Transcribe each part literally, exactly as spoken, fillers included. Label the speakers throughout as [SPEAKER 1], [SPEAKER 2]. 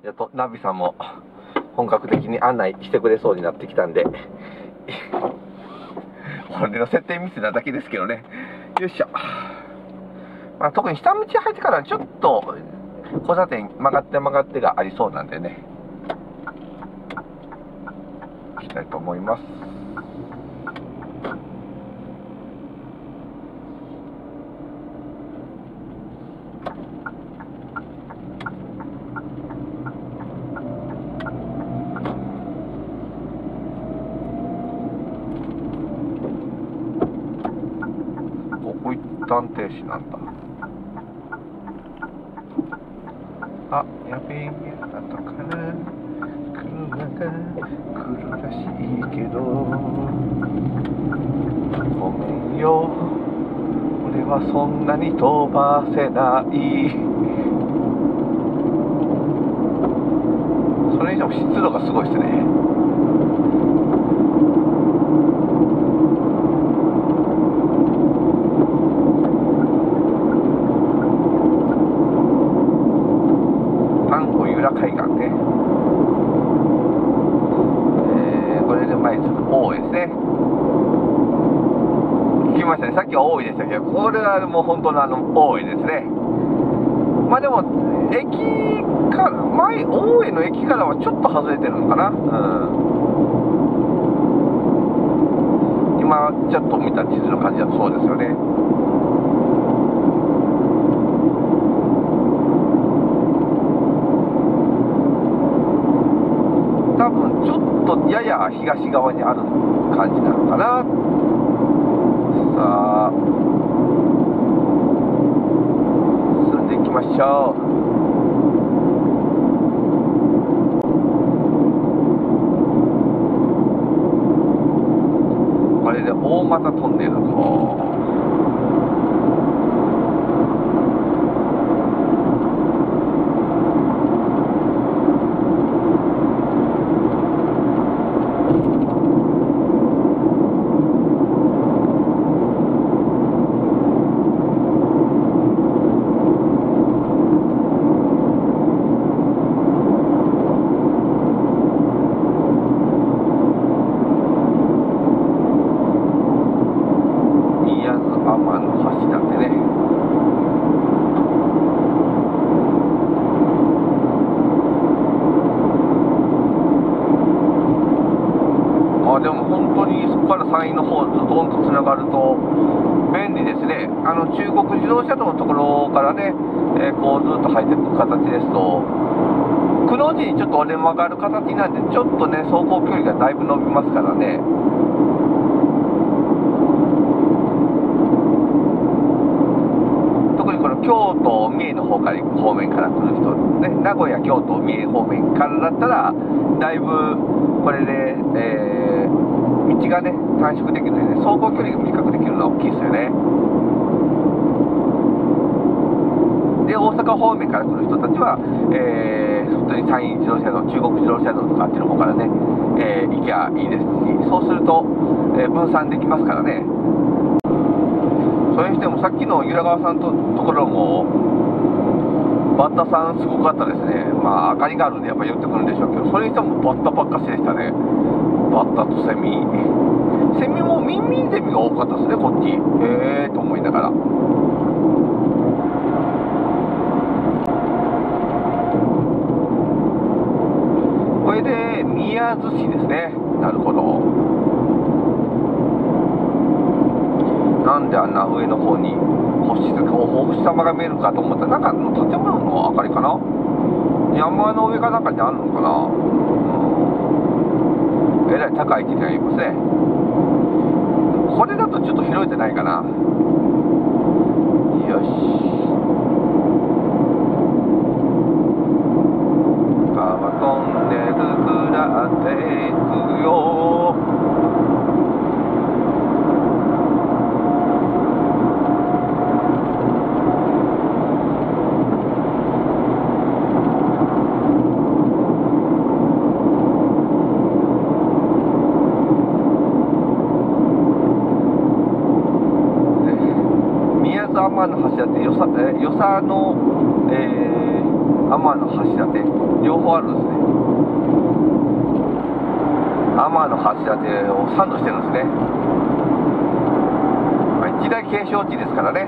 [SPEAKER 1] やっとナビさんも本格的に案内してくれそうになってきたんで俺の設定ミスなだけですけどね。よいしょ。まあ、特に下道入ってからちょっと交差点曲がって曲がってがありそうなんでね、行きたいと思います。ここ一旦停止なんだ。あ、やべえ、後から車が来るらしいけど、ごめんよ、俺はそんなに飛ばせない。それ以上湿度がすごいですね。海岸ね、えー、これで前にちょっと多いですね。聞きましたね。さっきは多いでしたけど、これはもう本当のあの多いですね。まあでも駅から前大江の駅からはちょっと外れてるのかな。うん、今ちょっと見た地図の感じだとそうですよね。多分ちょっとやや東側にある感じなのかな。さあ進んでいきましょう。これで大俣トンネルとでも本当にそこから山陰の方ズドンとつながると便利ですね。あの中国自動車道のところからね、えー、こうずっと入っていく形ですとくの字にちょっと折れ曲がる形なんで、ちょっとね走行距離がだいぶ伸びますからね。特にこの京都三重の方から方面から来る人ね、名古屋京都三重方面からだったらだいぶこれで、えー、道がね短縮できるので、ね、走行距離が短くできるのは大きいですよね。で大阪方面から来る人たちは、えー、普通に山陰自動車道、中国自動車道とかあっちの方からね、えー、行きゃいいですし、そうすると、えー、分散できますからね。それにしてもさっきの由良川さんとところもバッタさんすごかったですね。まあ明かりがあるんでやっぱり寄ってくるんでしょうけど、それにしてもバッタばっかしでしたね。バッタとセミセミもミンミンゼミが多かったですね、こっち。へえと思いながら。これで宮津市ですね。なるほど。なんであんな上の方に星お星様が見えるかと思ったら、なんか建物の明かりかな。山の上かなんかにあるのかな。うん、えらい高い位置にありますね。これだとちょっと広いじゃないかな。よし。川トンネル下っていくよ。天の橋だって、与謝の、えー、天の橋橋立両方あるんですね。天橋立をサンドしてるんですね。まあ、一大景勝地ですからね。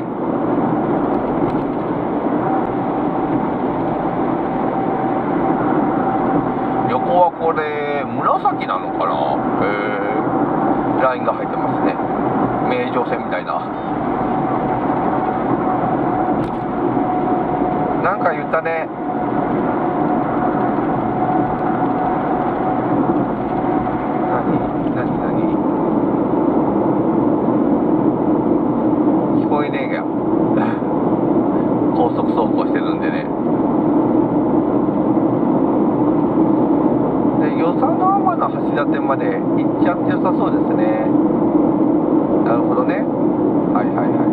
[SPEAKER 1] 横はこれ紫なのかな。へえ、ラインが入ってますね。名城線みたいな。なんか言ったね。何何何聞こえねえが高速走行してるんでね。で、与謝野天の橋立まで行っちゃって良さそうですね。なるほどね。はいはいはい。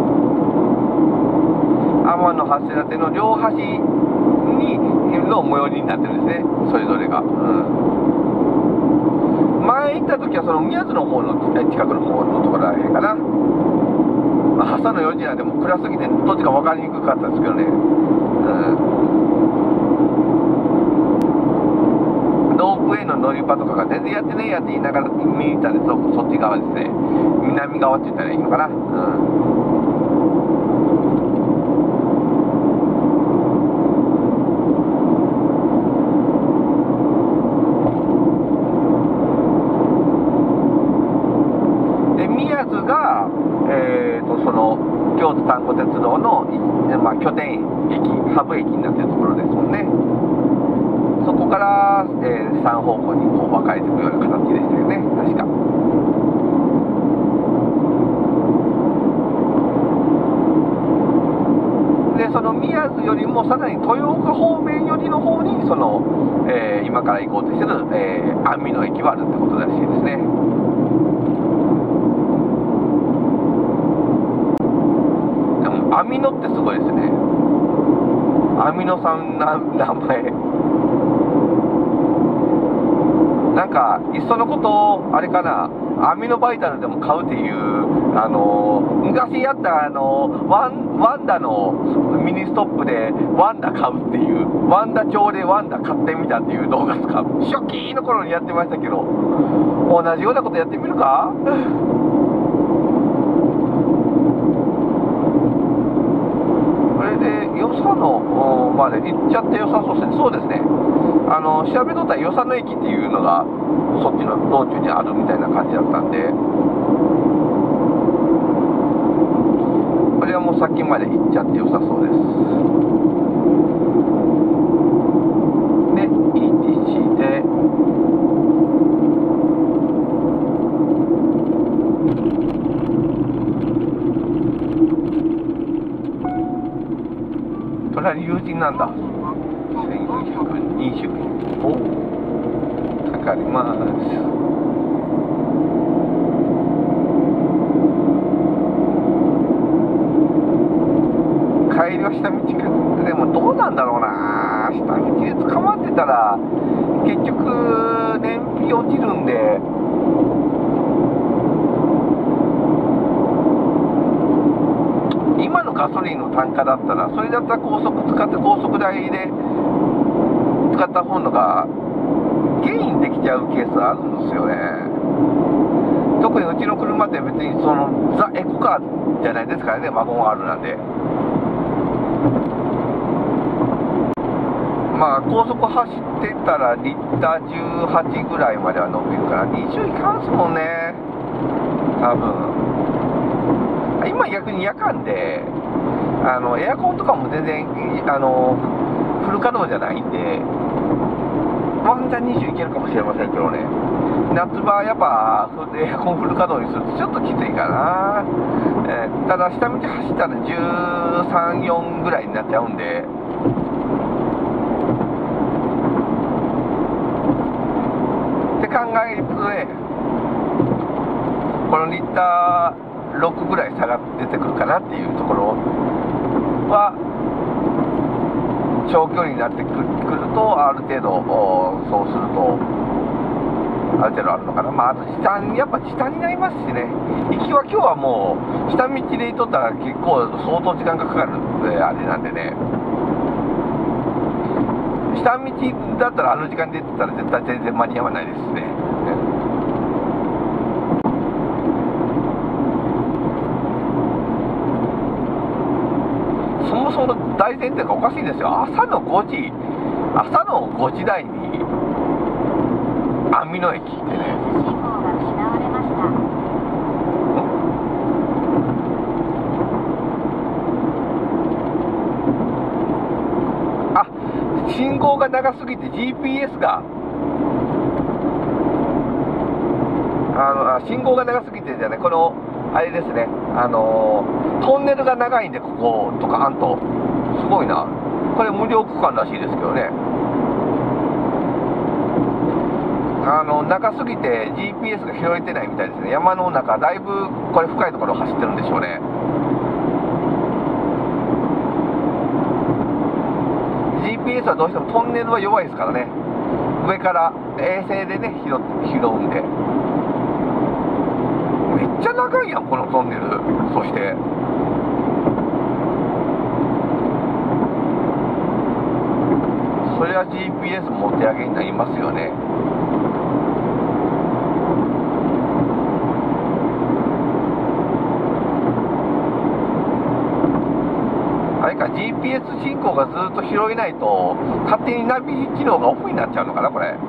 [SPEAKER 1] 天の橋立の両端にの最寄りになってるんですね、それぞれが。うん、前行った時はその宮津の方の近くの方のところらへんかな。まあ、朝のよじなんでも暗すぎてどっちか分かりにくかったんですけどね。うん、ロープウェイの乗り場とかが全然やってねえやって言いながら見に行ったんで、そそっち側ですね。南側って言ったらいいのかな。うんが、えー、とその京都丹後鉄道の、まあ、拠点駅、ハブ駅になっているところですもんね。そこから、えー、さん方向にこう分かれていくような形でしたよね、確か。で、その宮津よりもさらに豊岡方面寄りの方にその、えー、今から行こうとしてる、えー、網野駅はあるってことらしいですね。網野ってすごいですね。網野さんな名前。なんかいっそのことあれかな、アミノバイタルでも買うっていう、あの昔やったあのワンワンダのミニストップでワンダ買うっていう、ワンダ町でワンダ買ってみたっていう動画とか初期の頃にやってましたけど、同じようなことやってみるか。与謝野まで行っちゃって良さそうですね。そうですね。あの調べとったら与謝野駅っていうのがそっちの道中にあるみたいな感じだったんで、これはもう先まで行っちゃって良さそうです。で、いちで隣友人なんだ。せんよんひゃくにじゅうえんおかかります。帰りは下道か。でもどうなんだろうな。下道で捕まってたら結局燃費落ちるんで、今のガソリンの単価だったら、それだったら高速使って高速代で使った方のがゲインできちゃうケースあるんですよね。特にうちの車って別にそのザ・エコカーじゃないですからね、ワゴン R なんで。まあ高速走ってたらリッターじゅうはちぐらいまでは伸びるからにじゅういかんすもんね、多分。今逆に夜間であのエアコンとかも全然あのフル稼働じゃないんで、ワンチャンにじゅういけるかもしれませんけどね。夏場やっぱエアコンフル稼働にするとちょっときついかな。えー、ただ下道走ったらじゅうさん、よんぐらいになっちゃうんで、って考えるとね、このリッターろくぐらい差が出てくるかなっていうところは、長距離になってくるとある程度、そうするとある程度あるのかな。まああと時短、やっぱ時短になりますしね。行きは今日はもう下道で行っとったら結構相当時間がかかるあれなんでね、 下道だったらあの時間で出てたら絶対全然間に合わないですね。そもそも大前提がおかしいんですよ。朝のごじ、朝のごじ台に網野駅ってね。あ、信号が長すぎて ジーピーエス があのあ信号が長すぎてじゃね、このあれですね、あのー、トンネルが長いんで、ここドカーンとすごいな。これ無料区間らしいですけどね。あの長すぎて ジーピーエス が拾えてないみたいですね。山の中だいぶこれ深いところを走ってるんでしょうね。ジーピーエス はどうしてもトンネルは弱いですからね。上から衛星でね拾拾うんで。めっちゃ長いやんこのトンネル。そしてそれは ジーピーエス 持て上げになりますよね。あれか ジーピーエス 信号がずっと拾えないと勝手にナビ機能がオフになっちゃうのかなこれ。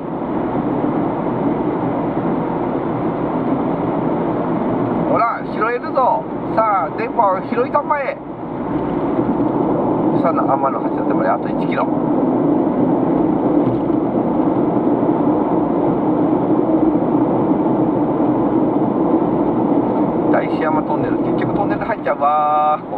[SPEAKER 1] ほら拾えるぞ。さあ電波を拾いたまえ。さあ天の橋立まであといちキロ。大師山トンネル結局トンネル入っちゃうわー。